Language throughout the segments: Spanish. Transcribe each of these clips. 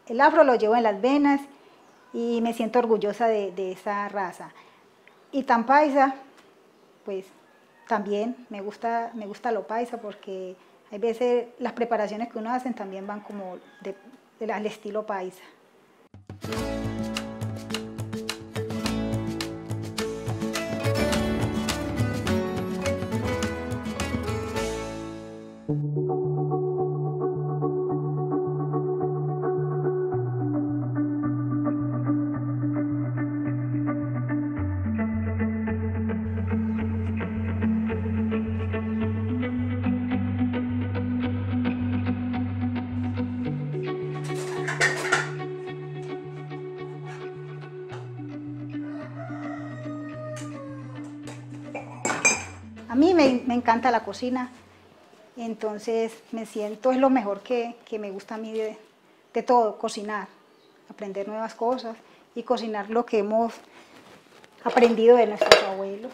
El afro lo llevo en las venas y me siento orgullosa de esa raza. Y tan paisa, pues también me gusta lo paisa porque hay veces las preparaciones que uno hace también van como al estilo paisa. A mí me encanta la cocina, entonces me siento, es lo mejor que me gusta a mí de todo, cocinar, aprender nuevas cosas y cocinar lo que hemos aprendido de nuestros abuelos.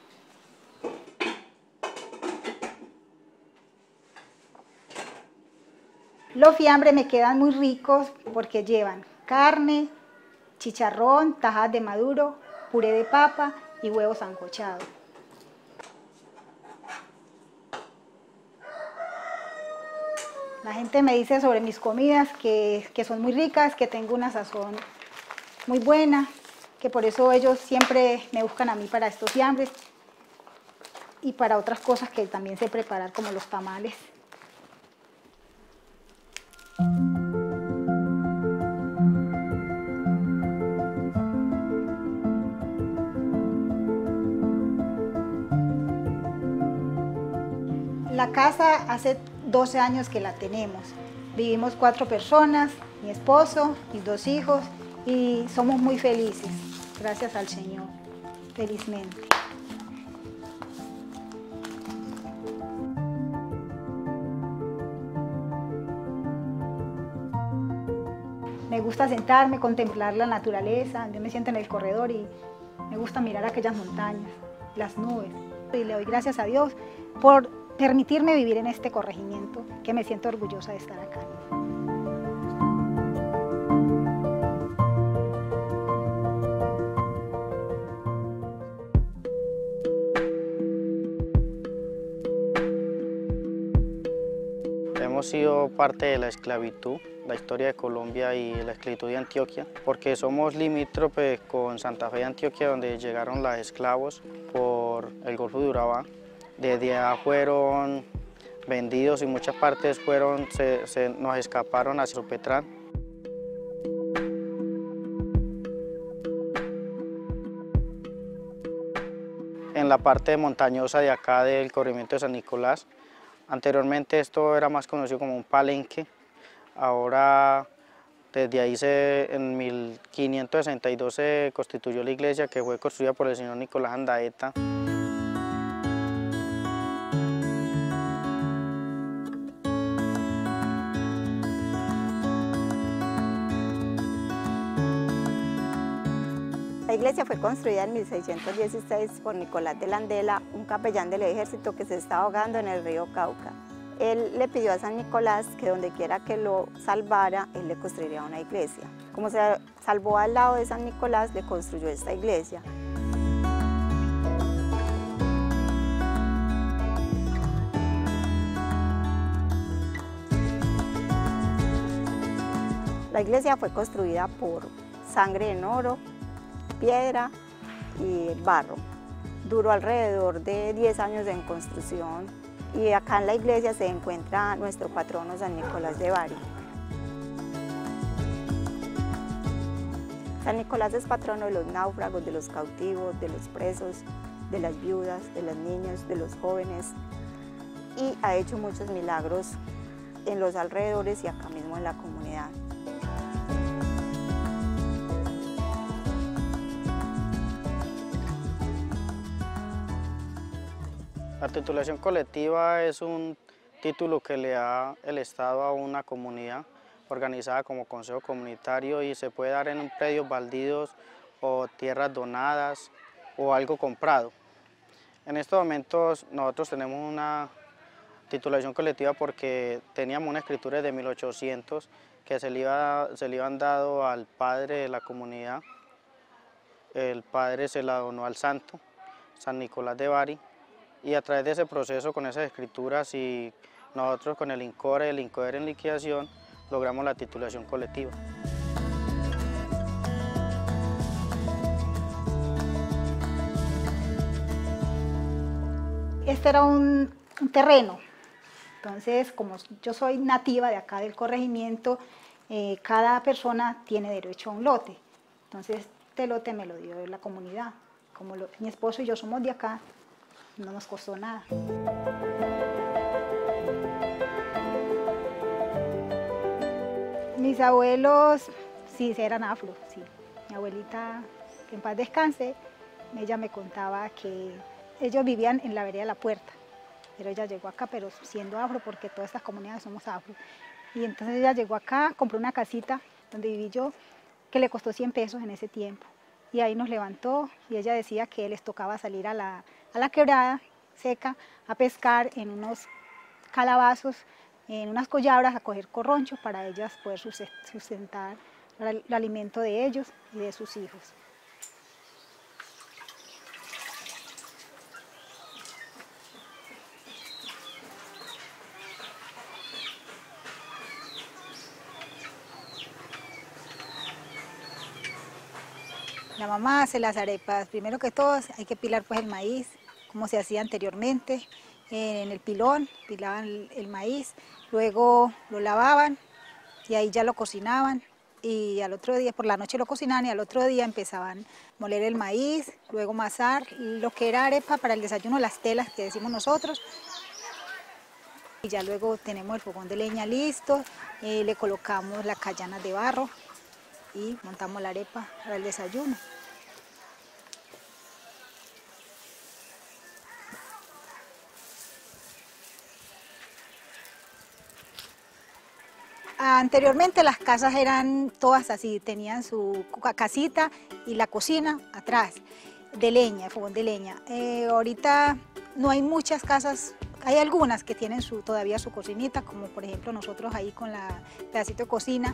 Los fiambres me quedan muy ricos porque llevan carne, chicharrón, tajadas de maduro, puré de papa y huevo sancochado. La gente me dice sobre mis comidas que son muy ricas, que tengo una sazón muy buena, que por eso ellos siempre me buscan a mí para estos fiambres y para otras cosas que también sé preparar, como los tamales. La casa hace 12 años que la tenemos. Vivimos 4 personas, mi esposo, mis 2 hijos y somos muy felices, gracias al Señor, felizmente. Me gusta sentarme, contemplar la naturaleza, yo me siento en el corredor y me gusta mirar aquellas montañas, las nubes. Y le doy gracias a Dios por permitirme vivir en este corregimiento, que me siento orgullosa de estar acá. Hemos sido parte de la esclavitud, la historia de Colombia y la esclavitud de Antioquia, porque somos limítrofes con Santa Fe de Antioquia, donde llegaron los esclavos por el Golfo de Urabá. Desde allá fueron vendidos y muchas partes nos escaparon hacia Sopetrán. En la parte montañosa de acá del corregimiento de San Nicolás, anteriormente esto era más conocido como un palenque. Ahora, desde ahí en 1562 se constituyó la iglesia, que fue construida por el señor Nicolás Andaeta. La iglesia fue construida en 1616 por Nicolás de Landela, un capellán del ejército que se estaba ahogando en el río Cauca. Él le pidió a San Nicolás que donde quiera que lo salvara, él le construiría una iglesia. Como se salvó al lado de San Nicolás, le construyó esta iglesia. La iglesia fue construida por sangre en oro, piedra y barro. Duró alrededor de 10 años en construcción y acá en la iglesia se encuentra nuestro patrono San Nicolás de Bari. San Nicolás es patrono de los náufragos, de los cautivos, de los presos, de las viudas, de los niños, de los jóvenes y ha hecho muchos milagros en los alrededores y acá mismo en la comunidad. La titulación colectiva es un título que le da el Estado a una comunidad organizada como consejo comunitario y se puede dar en predios baldíos o tierras donadas o algo comprado. En estos momentos nosotros tenemos una titulación colectiva porque teníamos una escritura de 1800 que se le iban dado al padre de la comunidad. El padre se la donó al santo, San Nicolás de Bari, y a través de ese proceso, con esas escrituras y nosotros con el INCODER en liquidación, logramos la titulación colectiva. Este era un terreno, entonces como yo soy nativa de acá del corregimiento, cada persona tiene derecho a un lote, entonces este lote me lo dio la comunidad. Como mi esposo y yo somos de acá, no nos costó nada. Mis abuelos sí eran afro, sí. Mi abuelita, que en paz descanse, ella me contaba que ellos vivían en la vereda de La Puerta, pero ella llegó acá, pero siendo afro, porque todas estas comunidades somos afro. Y entonces ella llegó acá, compró una casita donde viví yo, que le costó 100 pesos en ese tiempo. Y ahí nos levantó y ella decía que les tocaba salir a la quebrada seca a pescar en unos calabazos, en unas collabras, a coger corronchos para ellas poder sustentar el alimento de ellos y de sus hijos. La mamá hace las arepas. Primero que todo hay que pilar pues el maíz, como se hacía anteriormente. En el pilón, pilaban el maíz, luego lo lavaban y ahí ya lo cocinaban. Y al otro día, por la noche lo cocinaban y al otro día empezaban a moler el maíz, luego masar lo que era arepa para el desayuno, las telas que decimos nosotros. Y ya luego tenemos el fogón de leña listo, le colocamos las callanas de barro y montamos la arepa para el desayuno. Anteriormente las casas eran todas así, tenían su casita y la cocina atrás, de leña, fogón de leña. Ahorita no hay muchas casas, hay algunas que tienen todavía su cocinita, como por ejemplo nosotros ahí con la pedacito de cocina.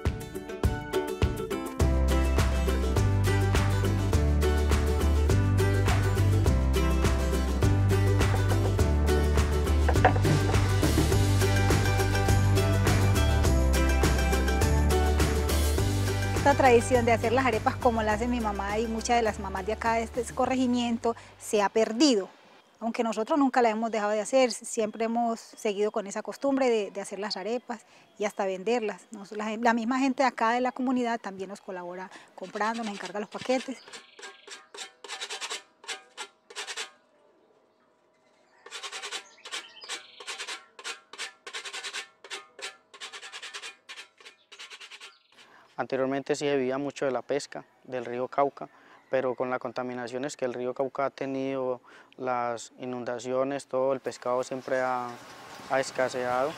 Esta tradición de hacer las arepas como la hace mi mamá y muchas de las mamás de acá de este corregimiento se ha perdido. Aunque nosotros nunca la hemos dejado de hacer, siempre hemos seguido con esa costumbre de hacer las arepas y hasta venderlas. La misma gente de acá de la comunidad también nos colabora comprando, nos encarga los paquetes. Anteriormente sí se vivía mucho de la pesca del río Cauca, pero con las contaminaciones que el río Cauca ha tenido, las inundaciones, todo el pescado siempre ha escaseado.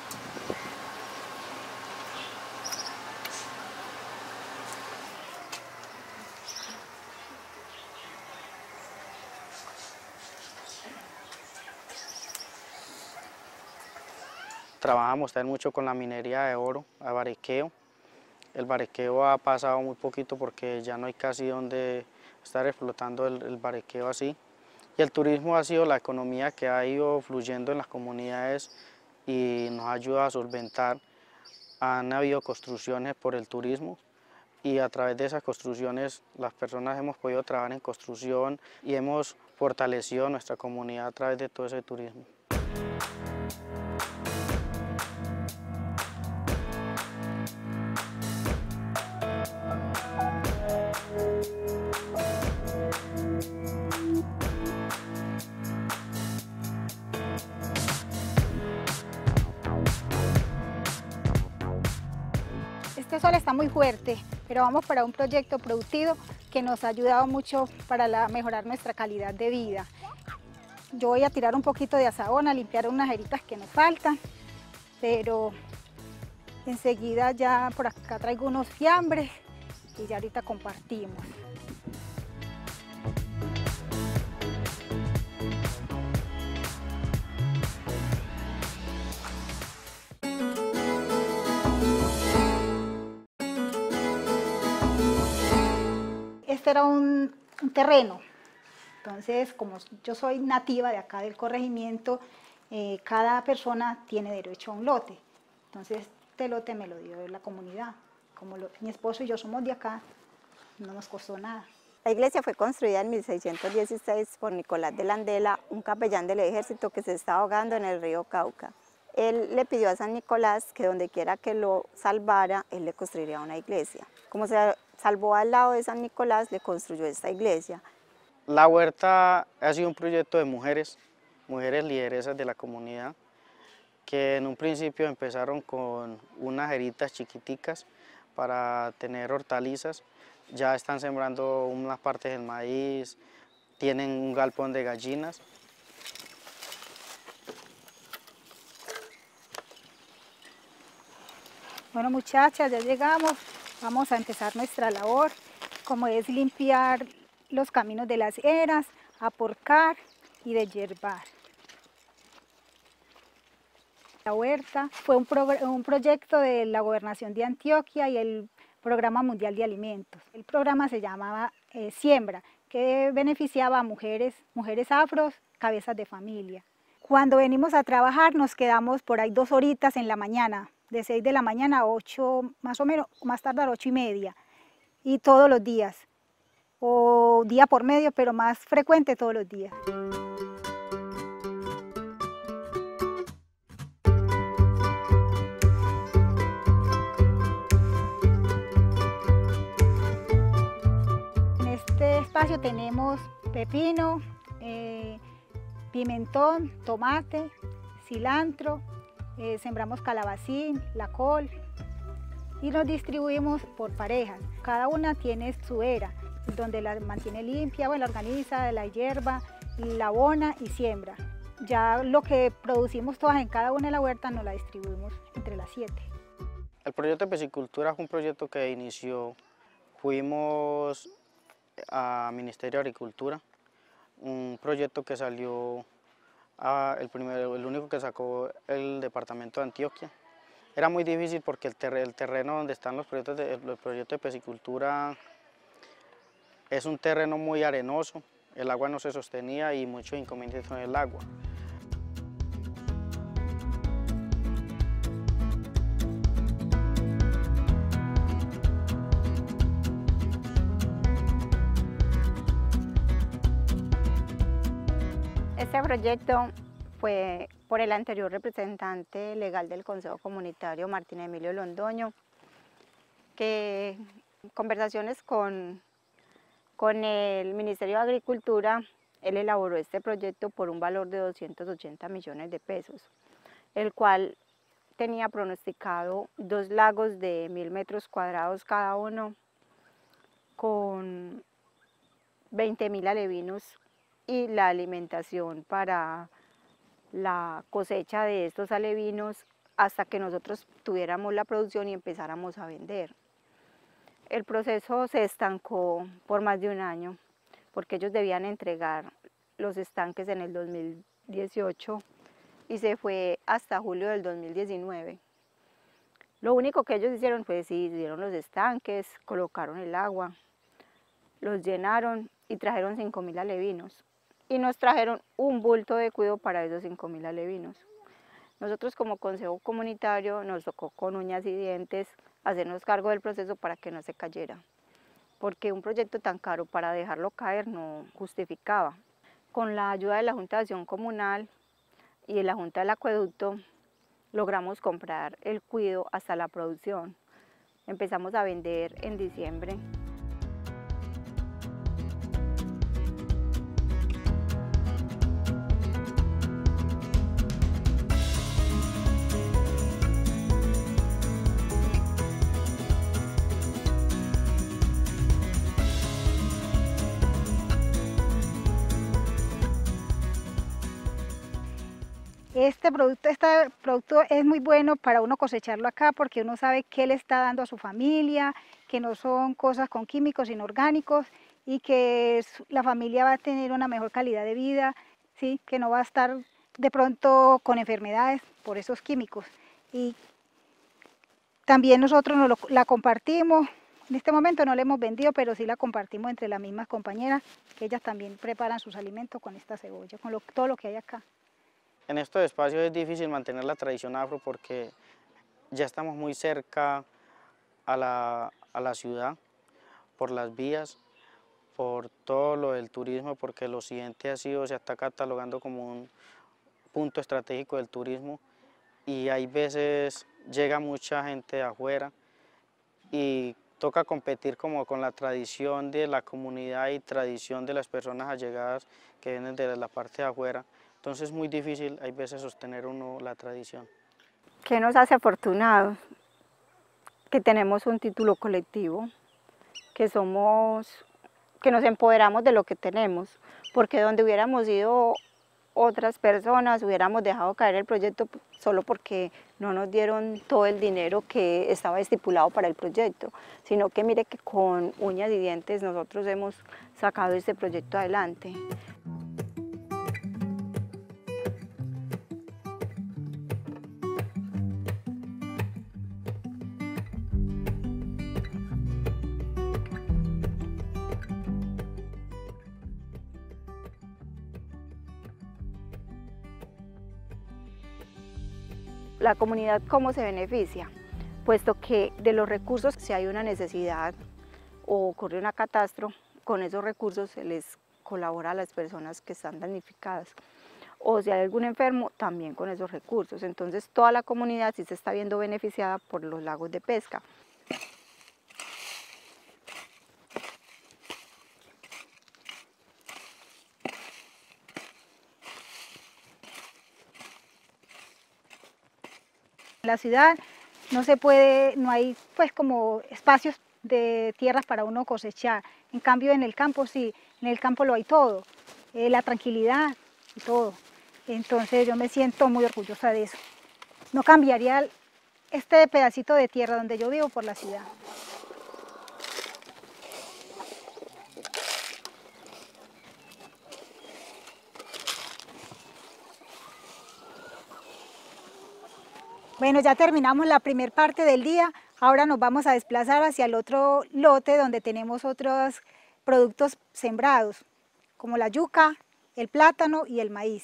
Trabajamos también mucho con la minería de oro, a barequeo. El barequeo ha pasado muy poquito porque ya no hay casi donde estar explotando el barequeo así. Y el turismo ha sido la economía que ha ido fluyendo en las comunidades y nos ayuda a solventar. Han habido construcciones por el turismo y a través de esas construcciones las personas hemos podido trabajar en construcción y hemos fortalecido nuestra comunidad a través de todo ese turismo. Este sol está muy fuerte, pero vamos para un proyecto productivo que nos ha ayudado mucho para mejorar nuestra calidad de vida. Yo voy a tirar un poquito de azahón, a limpiar unas heritas que nos faltan, pero enseguida ya por acá traigo unos fiambres y ya ahorita compartimos. este era un terreno. Entonces, como yo soy nativa de acá del corregimiento, cada persona tiene derecho a un lote. Entonces, este lote me lo dio la comunidad. Como mi esposo y yo somos de acá, no nos costó nada. La iglesia fue construida en 1616 por Nicolás de Landela, un capellán del ejército que se estaba ahogando en el río Cauca. Él le pidió a San Nicolás que donde quiera que lo salvara, él le construiría una iglesia. Como se salvó al lado de San Nicolás, le construyó esta iglesia. La huerta ha sido un proyecto de mujeres lideresas de la comunidad, que en un principio empezaron con unas eritas chiquiticas para tener hortalizas. Ya están sembrando unas partes del maíz, tienen un galpón de gallinas. Bueno, muchachas, ya llegamos. Vamos a empezar nuestra labor, como es limpiar los caminos de las eras, aporcar y deshiervar. La huerta fue un proyecto de la Gobernación de Antioquia y el Programa Mundial de Alimentos. El programa se llamaba Siembra, que beneficiaba a mujeres afros, cabezas de familia. Cuando venimos a trabajar nos quedamos por ahí 2 horitas en la mañana, de 6 de la mañana a 8, más o menos, más tardar 8:30, y todos los días, o día por medio, pero más frecuente todos los días. En este espacio tenemos pepino, pimentón, tomate, cilantro, sembramos calabacín, la col y nos distribuimos por parejas. Cada una tiene su era, donde la mantiene limpia, bueno, la organiza, la hierba, la abona y siembra. Ya lo que producimos todas en cada una de la huerta nos la distribuimos entre las 7. El proyecto de piscicultura fue un proyecto que inició, fuimos a Ministerio de Agricultura, un proyecto que salió, el único que sacó el departamento de Antioquia. Era muy difícil porque el terreno donde están los proyectos de piscicultura es un terreno muy arenoso, el agua no se sostenía y muchos inconvenientes con el agua. Este proyecto fue por el anterior representante legal del Consejo Comunitario, Martín Emilio Londoño, que en conversaciones con el Ministerio de Agricultura, él elaboró este proyecto por un valor de 280 millones de pesos, el cual tenía pronosticado 2 lagos de 1000 metros cuadrados cada uno, con 20.000 alevinos y la alimentación para la cosecha de estos alevinos hasta que nosotros tuviéramos la producción y empezáramos a vender. El proceso se estancó por más de un año porque ellos debían entregar los estanques en el 2018 y se fue hasta julio del 2019. Lo único que ellos hicieron fue hicieron los estanques, colocaron el agua, los llenaron y trajeron 5.000 alevinos. Y nos trajeron un bulto de cuido para esos 5.000 alevinos. Nosotros como Consejo Comunitario nos tocó con uñas y dientes hacernos cargo del proceso para que no se cayera, porque un proyecto tan caro para dejarlo caer no justificaba. Con la ayuda de la Junta de Acción Comunal y de la Junta del Acueducto logramos comprar el cuido hasta la producción. Empezamos a vender en diciembre. Este producto es muy bueno para uno cosecharlo acá porque uno sabe qué le está dando a su familia, que no son cosas con químicos inorgánicos y que la familia va a tener una mejor calidad de vida, ¿sí? Que no va a estar de pronto con enfermedades por esos químicos. Y también nosotros la compartimos, En este momento no la hemos vendido, pero sí la compartimos entre las mismas compañeras, que ellas también preparan sus alimentos con esta cebolla, con todo lo que hay acá. En estos espacios es difícil mantener la tradición afro porque ya estamos muy cerca a la ciudad, por las vías, por todo lo del turismo, porque el occidente se está catalogando como un punto estratégico del turismo y hay veces llega mucha gente de afuera y toca competir como con la tradición de la comunidad y tradición de las personas allegadas que vienen de la parte de afuera. Entonces es muy difícil hay veces sostener uno la tradición. ¿Qué nos hace afortunados? Que tenemos un título colectivo, que nos empoderamos de lo que tenemos, porque donde hubiéramos ido otras personas, hubiéramos dejado caer el proyecto solo porque no nos dieron todo el dinero que estaba estipulado para el proyecto, sino que mire que con uñas y dientes nosotros hemos sacado este proyecto adelante. La comunidad, ¿cómo se beneficia? Puesto que de los recursos, si hay una necesidad o ocurre una catástrofe, con esos recursos se les colabora a las personas que están damnificadas. O si hay algún enfermo, también con esos recursos. Entonces toda la comunidad sí se está viendo beneficiada por los lagos de pesca. En la ciudad no se puede, no hay pues como espacios de tierras para uno cosechar. En cambio en el campo sí, en el campo lo hay todo, la tranquilidad y todo. Entonces yo me siento muy orgullosa de eso. No cambiaría este pedacito de tierra donde yo vivo por la ciudad. Bueno, ya terminamos la primera parte del día, ahora nos vamos a desplazar hacia el otro lote donde tenemos otros productos sembrados, como la yuca, el plátano y el maíz.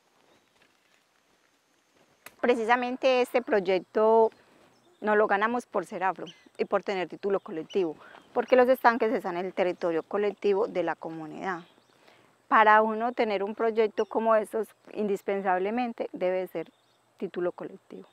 Precisamente este proyecto nos lo ganamos por ser afro y por tener título colectivo, porque los estanques están en el territorio colectivo de la comunidad. Para uno tener un proyecto como estos, indispensablemente debe ser título colectivo.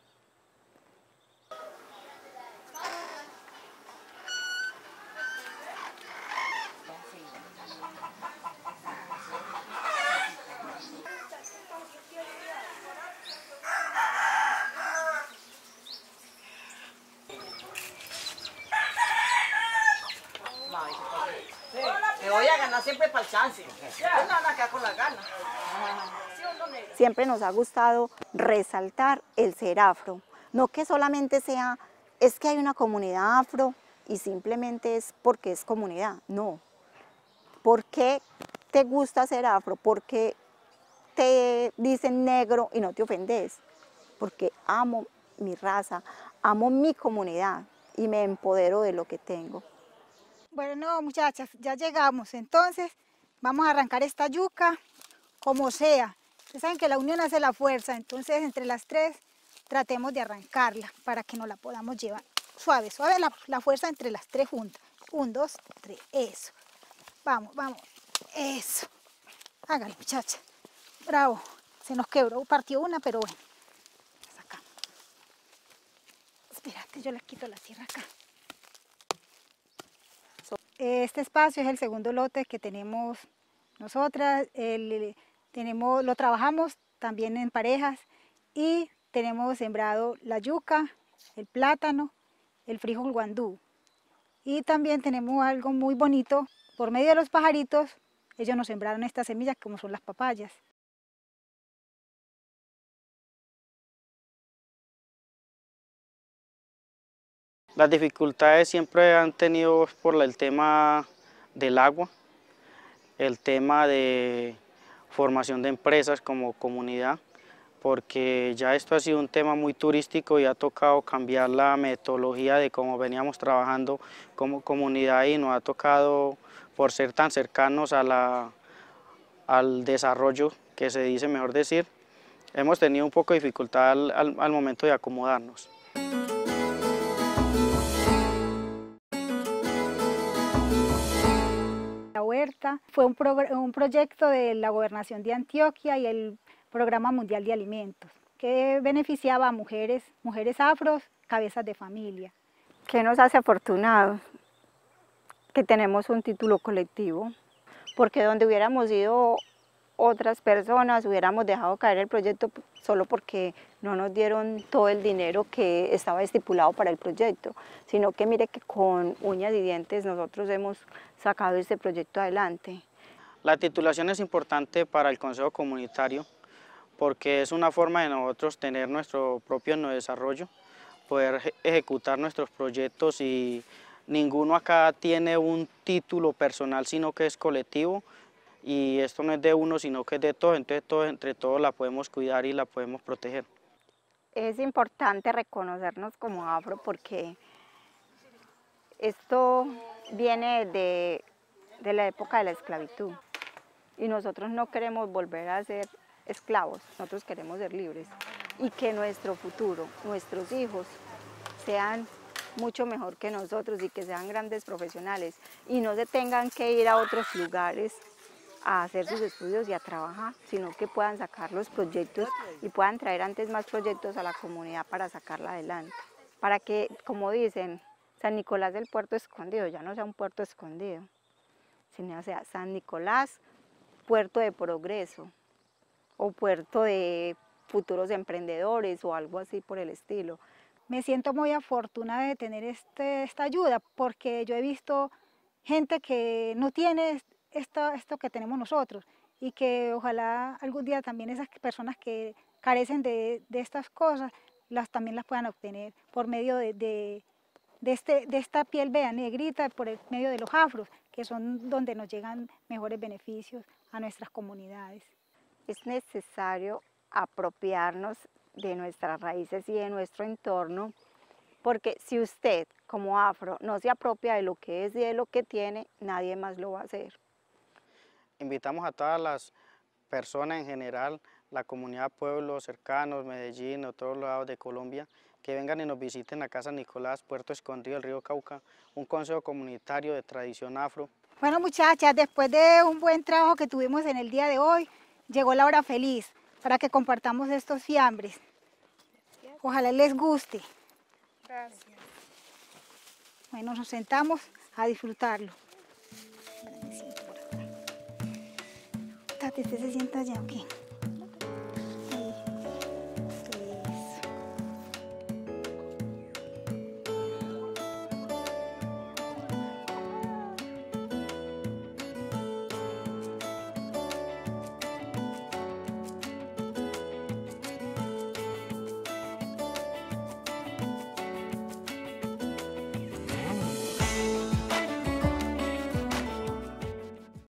Me voy a ganar siempre para el chance. No van a quedar con las ganas. Siempre nos ha gustado resaltar el ser afro. No que solamente sea, es que hay una comunidad afro y simplemente es porque es comunidad. No. ¿Por qué te gusta ser afro? ¿Por qué te dicen negro y no te ofendes? Porque amo mi raza, amo mi comunidad y me empodero de lo que tengo. Bueno, muchachas, ya llegamos, entonces vamos a arrancar esta yuca como sea. Ustedes saben que la unión hace la fuerza, entonces entre las tres tratemos de arrancarla para que nos la podamos llevar. Suave, suave la fuerza entre las tres juntas. 1, 2, 3, eso. Vamos, vamos, eso. Hágale, muchacha. Bravo. Se nos quebró, partió una, pero bueno. La sacamos. Espérate, yo le quito la tierra acá. Este espacio es el segundo lote que tenemos nosotras, lo trabajamos también en parejas y tenemos sembrado la yuca, el plátano, el frijol guandú. Y también tenemos algo muy bonito, por medio de los pajaritos, ellos nos sembraron estas semillas como son las papayas. Las dificultades siempre han tenido por el tema del agua, el tema de formación de empresas como comunidad, porque ya esto ha sido un tema muy turístico y ha tocado cambiar la metodología de cómo veníamos trabajando como comunidad y nos ha tocado, por ser tan cercanos al desarrollo, que se dice mejor decir, hemos tenido un poco de dificultad al momento de acomodarnos. La huerta fue un proyecto de la Gobernación de Antioquia y el Programa Mundial de Alimentos, que beneficiaba a mujeres afros, cabezas de familia. ¿Qué nos hace afortunados? Que tenemos un título colectivo, porque donde hubiéramos ido otras personas, hubiéramos dejado caer el proyecto solo porque no nos dieron todo el dinero que estaba estipulado para el proyecto, sino que mire que con uñas y dientes nosotros hemos sacado este proyecto adelante. La titulación es importante para el Consejo Comunitario porque es una forma de nosotros tener nuestro propio desarrollo, poder ejecutar nuestros proyectos y ninguno acá tiene un título personal, sino que es colectivo y esto no es de uno, sino que es de todos, entonces entre todos la podemos cuidar y la podemos proteger. Es importante reconocernos como afro porque esto viene de la época de la esclavitud y nosotros no queremos volver a ser esclavos, nosotros queremos ser libres y que nuestro futuro, nuestros hijos sean mucho mejor que nosotros y que sean grandes profesionales y no se tengan que ir a otros lugares a hacer sus estudios y a trabajar, sino que puedan sacar los proyectos y puedan traer antes más proyectos a la comunidad para sacarla adelante. Para que, como dicen, San Nicolás del Puerto Escondido ya no sea un puerto escondido, sino sea San Nicolás, puerto de progreso o puerto de futuros emprendedores o algo así por el estilo. Me siento muy afortunada de tener esta ayuda porque yo he visto gente que no tiene esto que tenemos nosotros y que ojalá algún día también esas personas que carecen de estas cosas también las puedan obtener por medio de esta piel, vea, negrita, por el medio de los afros, que son donde nos llegan mejores beneficios a nuestras comunidades. Es necesario apropiarnos de nuestras raíces y de nuestro entorno, porque si usted como afro no se apropia de lo que es y de lo que tiene, nadie más lo va a hacer. Invitamos a todas las personas en general, la comunidad, pueblos cercanos, Medellín o todos los lados de Colombia, que vengan y nos visiten la Casa Nicolás, Puerto Escondido del Río Cauca, un consejo comunitario de tradición afro. Bueno, muchachas, después de un buen trabajo que tuvimos en el día de hoy, llegó la hora feliz para que compartamos estos fiambres. Ojalá les guste. Gracias. Bueno, nos sentamos a disfrutarlo. Tati, ¿usted se sienta allá o qué?